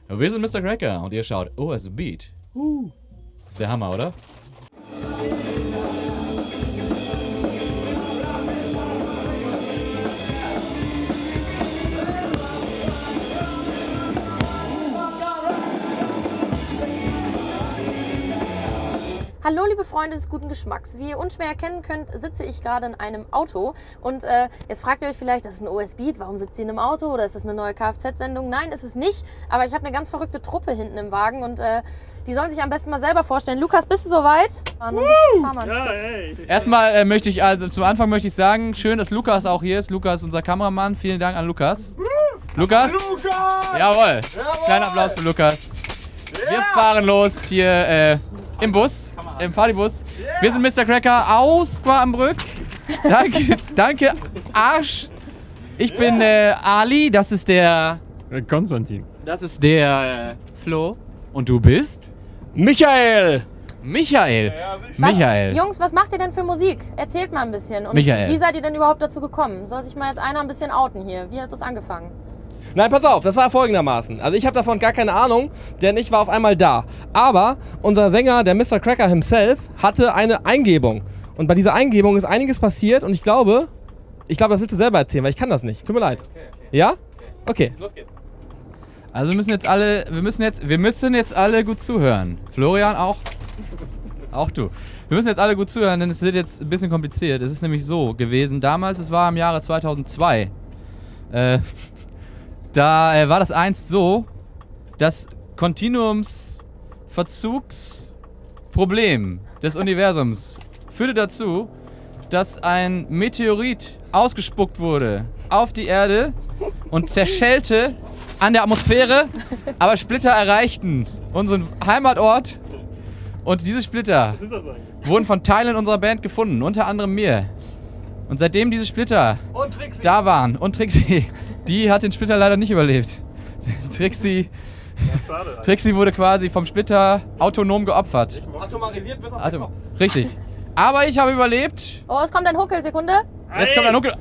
Wir sind Mr. Cracker und ihr schaut OS Beat. Ist der Hammer, oder? Hallo liebe Freunde des guten Geschmacks. Wie ihr unschwer erkennen könnt, sitze ich gerade in einem Auto und jetzt fragt ihr euch vielleicht, das ist ein OS Beat, warum sitzt ihr in einem Auto oder ist das eine neue Kfz-Sendung? Nein, ist es nicht, aber ich habe eine ganz verrückte Truppe hinten im Wagen und die sollen sich am besten mal selber vorstellen. Lukas, bist du soweit? Fahr mal ein Stück. Erstmal möchte ich, also zum Anfang möchte ich sagen, schön, dass Lukas auch hier ist. Lukas, unser Kameramann. Vielen Dank an Lukas. Lukas? Jawohl. Kleiner Applaus für Lukas. Wir fahren los hier im Bus, im Partybus. Wir sind Mr. Cracker aus Squarenbrück. Danke, Arsch. Ich bin Ali, das ist der Konstantin. Das ist der Flo. Und du bist? Michael! Michael. Michael. Jungs, was macht ihr denn für Musik? Erzählt mal ein bisschen. Und Michael. Wie seid ihr denn überhaupt dazu gekommen? Soll sich mal jetzt einer ein bisschen outen hier? Wie hat das angefangen? Nein, pass auf, das war folgendermaßen. Also ich habe davon gar keine Ahnung, denn ich war auf einmal da. Aber unser Sänger, der Mr. Cracker himself, hatte eine Eingebung. Und bei dieser Eingebung ist einiges passiert und ich glaube, das willst du selber erzählen, weil ich kann das nicht. Tut mir leid. Okay. Ja? Okay. Los geht's. Also wir müssen jetzt alle gut zuhören. Florian auch. Auch du. Wir müssen jetzt alle gut zuhören, denn es wird jetzt ein bisschen kompliziert. Es ist nämlich so gewesen, damals, es war im Jahre 2002. Da war das einst so, das Kontinuumsverzugsproblem des Universums führte dazu, dass ein Meteorit ausgespuckt wurde auf die Erde und zerschellte an der Atmosphäre, aber Splitter erreichten unseren Heimatort und diese Splitter wurden von Teilen unserer Band gefunden, unter anderem mir. Und seitdem diese Splitter da waren und Trixie, die hat den Splitter leider nicht überlebt. Trixie wurde quasi vom Splitter autonom geopfert. Automarisiert bis auf den Kopf. Richtig. Aber ich habe überlebt. Oh, es kommt ein Huckel, Sekunde. Jetzt kommt ein Huckel.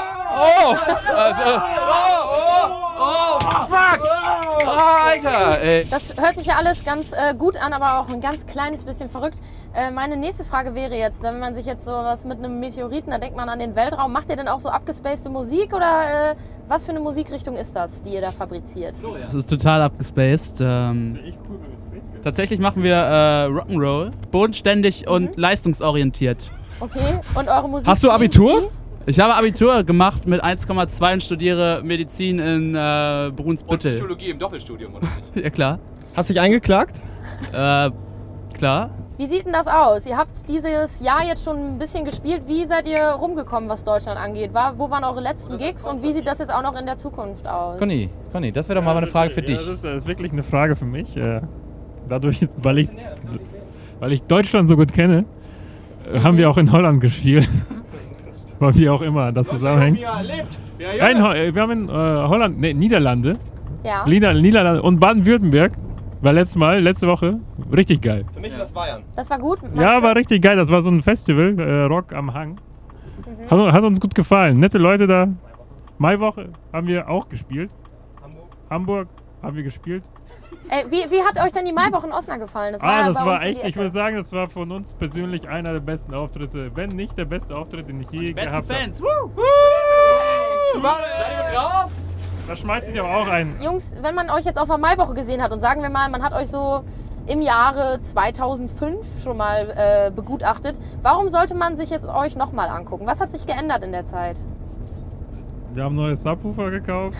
Fuck! Oh, Alter! Ey. Das hört sich ja alles ganz gut an, aber auch ein ganz kleines bisschen verrückt. Meine nächste Frage wäre jetzt, wenn man sich jetzt so was mit einem Meteoriten, da denkt man an den Weltraum. Macht ihr denn auch so abgespacede Musik oder was für eine Musikrichtung ist das, die ihr da fabriziert? Das ist total abgespaced. Tatsächlich machen wir Rock'n'Roll, bodenständig und leistungsorientiert. Okay, und eure Musik? Hast du Abitur? Ich habe Abitur gemacht mit 1,2 und studiere Medizin in Brunsbüttel. Und Psychologie im Doppelstudium, oder nicht? Ja, klar. Hast du dich eingeklagt? Klar. Wie sieht denn das aus? Ihr habt dieses Jahr jetzt schon ein bisschen gespielt. Wie seid ihr rumgekommen, was Deutschland angeht? Wo waren eure letzten Gigs und wie sieht das jetzt auch noch in der Zukunft aus? Conny, das wäre doch mal eine Frage für dich. Das ist wirklich eine Frage für mich. Dadurch, weil ich Deutschland so gut kenne, haben wir auch in Holland gespielt. Wie auch immer das zusammenhängt. Wir haben in Holland, Niederlande. Ja. Niederlande und Baden-Württemberg. War letzte Woche richtig geil. Für mich ist das Bayern. Das war gut? Ja, war richtig geil. Das war so ein Festival, Rock am Hang. Hat uns gut gefallen. Nette Leute da. Maiwoche haben wir auch gespielt. Hamburg haben wir gespielt. Wie hat euch denn die Maiwoche in Osnabrück gefallen? Das war echt, ich würde sagen, das war von uns persönlich einer der besten Auftritte. Wenn nicht der beste Auftritt, den ich je gehabt habe. Fans. Seid ihr gut drauf? Da schmeißt sich aber auch ein. Jungs, wenn man euch jetzt auf der Maiwoche gesehen hat und sagen wir mal, man hat euch so im Jahre 2005 schon mal begutachtet, warum sollte man sich jetzt euch nochmal angucken? Was hat sich geändert in der Zeit? Wir haben neue Subwoofer gekauft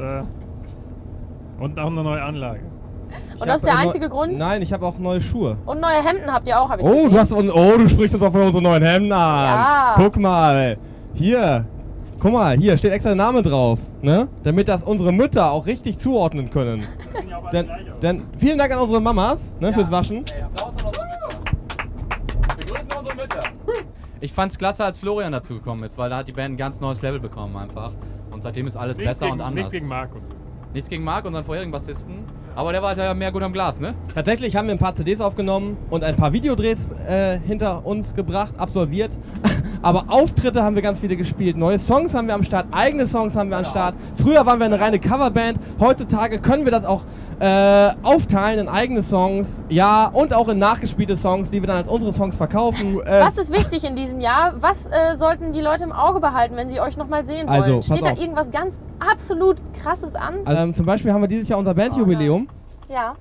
und auch eine neue Anlage. Und das ist der einzige Grund? Nein, ich habe auch neue Schuhe. Und neue Hemden habt ihr auch, habe ich gesehen. Du sprichst uns auch von unseren neuen Hemden an. Ja. Guck mal. Hier steht extra der Name drauf, ne? Damit das unsere Mütter auch richtig zuordnen können. Denn vielen Dank an unsere Mamas, ne, fürs Waschen. Hey, Applaus an unsere Mütter. Wir grüßen unsere Mütter. Ich fand's klasse, als Florian dazugekommen ist, weil da hat die Band ein ganz neues Level bekommen einfach. Und seitdem ist alles besser und anders. Nichts gegen Marc und so. Nichts gegen Marc, unseren vorherigen Bassisten. Aber der war halt ja mehr gut am Glas, ne? Tatsächlich haben wir ein paar CDs aufgenommen und ein paar Videodrehs hinter uns gebracht, absolviert. Aber Auftritte haben wir ganz viele gespielt, neue Songs haben wir am Start, eigene Songs haben wir am Start. Früher waren wir eine reine Coverband, heutzutage können wir das auch aufteilen in eigene Songs, ja, und auch in nachgespielte Songs, die wir dann als unsere Songs verkaufen. Was ist wichtig in diesem Jahr? Was sollten die Leute im Auge behalten, wenn sie euch nochmal sehen wollen? Also, Steht da auf. irgendwas ganz absolut Krasses an? Also, zum Beispiel haben wir dieses Jahr unser Bandjubiläum. Ja.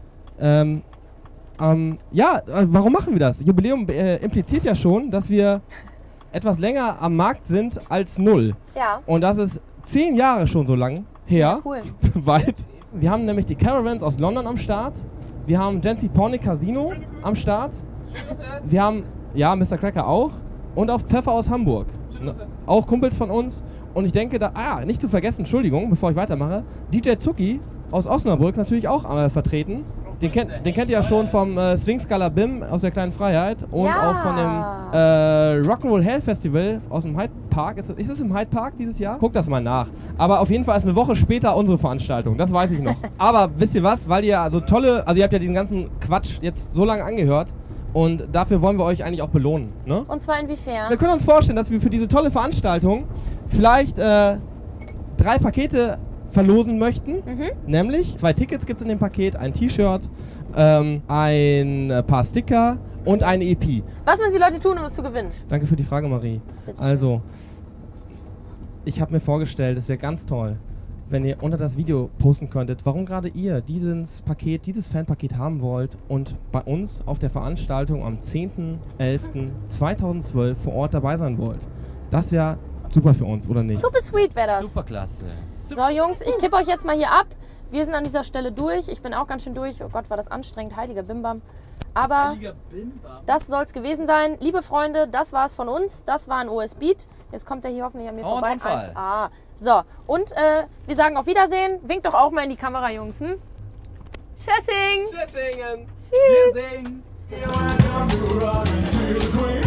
Warum machen wir das? Jubiläum impliziert ja schon, dass wir etwas länger am Markt sind als 0. Ja. Und das ist 10 Jahre schon so lang her. Cool. Weit. Wir haben nämlich die Caravans aus London am Start. Wir haben Jency Pornic Casino am Start. Wir haben, ja, Mr. Cracker auch. Und auch Pfeffer aus Hamburg. Auch Kumpels von uns. Und ich denke da, nicht zu vergessen, Entschuldigung, bevor ich weitermache, DJ Zucki aus Osnabrück ist natürlich auch vertreten. Den kennt ihr ja schon vom Swing Scala Bim aus der Kleinen Freiheit und Ja. auch von dem Rock'n'Roll Hell Festival aus dem Hyde Park. Ist es im Hyde Park dieses Jahr? Guckt das mal nach. Aber auf jeden Fall ist eine Woche später unsere Veranstaltung, das weiß ich noch. Aber wisst ihr was, weil ihr so tolle, also ihr habt ja diesen ganzen Quatsch jetzt so lange angehört und dafür wollen wir euch eigentlich auch belohnen, ne? Und zwar inwiefern? Wir können uns vorstellen, dass wir für diese tolle Veranstaltung vielleicht 3 Pakete verlosen möchten. Nämlich 2 Tickets gibt es in dem Paket, ein T-Shirt, ein paar Sticker und eine EP. Was müssen die Leute tun, um es zu gewinnen? Danke für die Frage, Marie. Bitte schön. Also, ich habe mir vorgestellt, es wäre ganz toll, wenn ihr unter das Video posten könntet, warum gerade ihr dieses Fanpaket haben wollt und bei uns auf der Veranstaltung am 10.11.2012 vor Ort dabei sein wollt. Das wäre super für uns, oder nicht? Super sweet wäre das. Super klasse. So Jungs, ich kippe euch jetzt mal hier ab. Wir sind an dieser Stelle durch. Ich bin auch ganz schön durch. Oh Gott, war das anstrengend. Heiliger Bimbam. Aber das soll es gewesen sein. Liebe Freunde, das war's von uns. Das war ein OS Beat. Jetzt kommt er hier hoffentlich an mir vorbei. Unfall. So. Und wir sagen auf Wiedersehen. Winkt doch auch mal in die Kamera, Jungs. Hm? Tschüssing. Tschüssingen! Wir singen. Here I come to run into the queen.